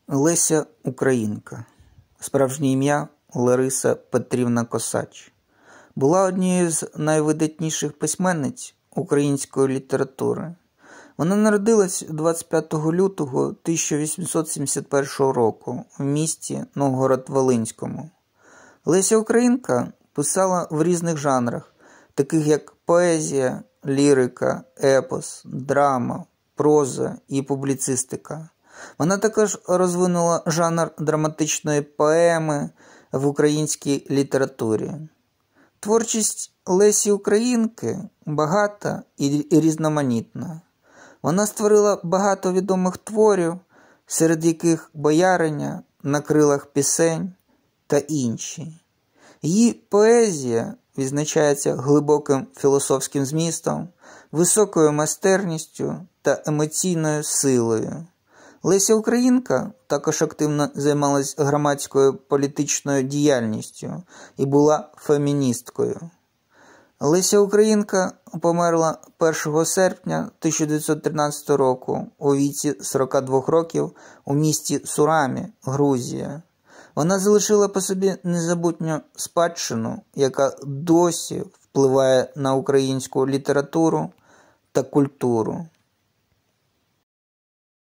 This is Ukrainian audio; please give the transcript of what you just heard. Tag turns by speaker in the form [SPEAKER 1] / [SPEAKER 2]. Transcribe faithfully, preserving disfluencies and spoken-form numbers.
[SPEAKER 1] Леся Українка. Справжнє ім'я Лариса Петрівна Косач. Була однією з найвидатніших письменниць української літератури. Вона народилась двадцять п'ятого лютого тисяча вісімсот сімдесят першого року в місті Новгород-Волинському. Леся Українка писала в різних жанрах, таких як поезія, лірика, епос, драма, проза і публіцистика. Вона також розвинула жанр драматичної поеми в українській літературі. Творчість Лесі Українки багата і різноманітна. Вона створила багато відомих творів, серед яких «Бояриня», «На крилах пісень» та інші. Її поезія відзначається глибоким філософським змістом, високою майстерністю та емоційною силою. Леся Українка також активно займалась громадською політичною діяльністю і була феміністкою. Леся Українка померла першого серпня тисяча дев'ятсот тринадцятого року у віці сорока двох років у місті Сурамі, Грузія. Вона залишила по собі незабутню спадщину, яка досі впливає на українську літературу та культуру.